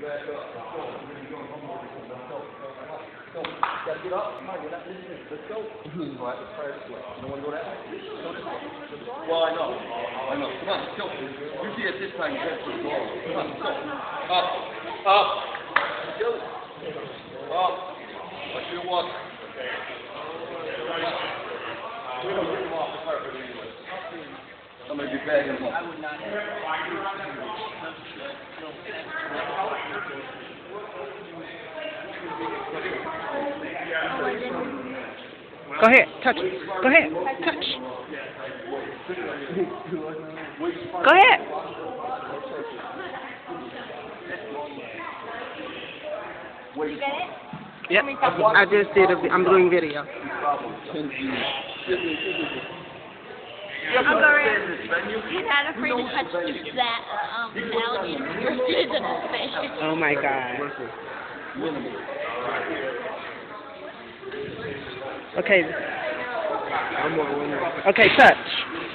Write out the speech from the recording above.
Get up. Come on, you're not listening. Let's go. All right, let's try this way. You don't want to go that way? Well, I know. Come on, let's go. Usually at this time, you have to go. Come on, let's go. Up. Let's go. Up. Watch your walk. We don't get them off the carpet anyway. Somebody be bagging them up. I would not have. Go ahead, touch it. Go ahead, touch. Go ahead. You get it? Yep, I just did. I'm doing video. I'm sorry. He's not afraid to touch that alligator in his face. Oh my God. Okay. Okay, touch.